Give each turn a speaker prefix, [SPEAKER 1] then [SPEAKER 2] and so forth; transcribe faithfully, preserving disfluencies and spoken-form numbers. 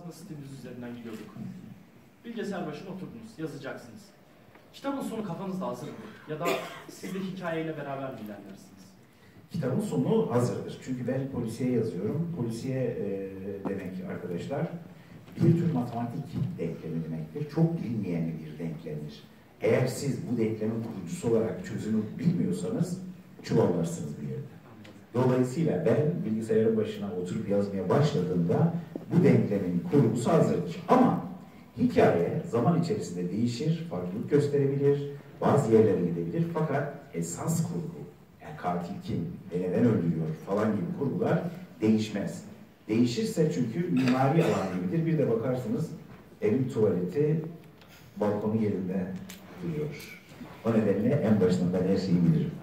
[SPEAKER 1] yazma stiliniz üzerinden gidiyorduk. Bilgisayar başına oturdunuz, yazacaksınız. Kitabın sonu kafanızda hazır mı? Ya da siz de hikayeyle beraber mi ilerlersiniz?
[SPEAKER 2] Kitabın sonu hazırdır. Çünkü ben polisiye yazıyorum. Polisiye e, demek arkadaşlar bir tür matematik denklemi demektir. Çok bilinmeyen bir denklemdir. Eğer siz bu denklemin kurucusu olarak çözümü bilmiyorsanız çuvallarsınız bir yerde. Dolayısıyla ben bilgisayarın başına oturup yazmaya başladığımda bu denklemin kurgusu hazırdır. Ama hikaye zaman içerisinde değişir, farklılık gösterebilir, bazı yerlere gidebilir. Fakat esas kurgu, yani katil kim ve neden öldürüyor falan gibi kurgular değişmez. Değişirse çünkü mimari alan gibidir. Bir de bakarsınız evin tuvaleti balkonun yerinde duruyor. O nedenle en başından ben her şeyi bilirim.